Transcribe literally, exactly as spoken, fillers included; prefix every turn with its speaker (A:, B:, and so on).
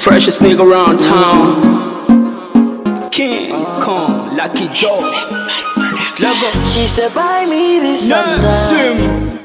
A: freshest nigga around town. King Kong, Lucky Joe. Lego.
B: She said buy me this
A: Nelson.